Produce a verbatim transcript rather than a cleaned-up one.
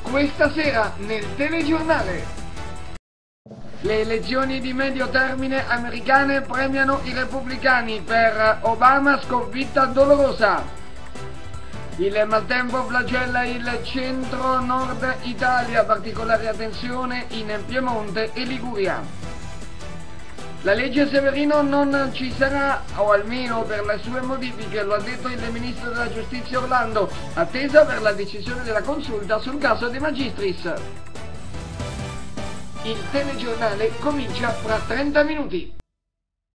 Questa sera nel telegiornale. Le elezioni di medio termine americane premiano i repubblicani, per Obama sconfitta dolorosa. Il maltempo flagella il centro-nord Italia, particolare attenzione in Piemonte e Liguria. La legge Severino non ci sarà, o almeno per le sue modifiche, lo ha detto il ministro della giustizia Orlando, attesa per la decisione della consulta sul caso De Magistris. Il telegiornale comincia fra trenta minuti.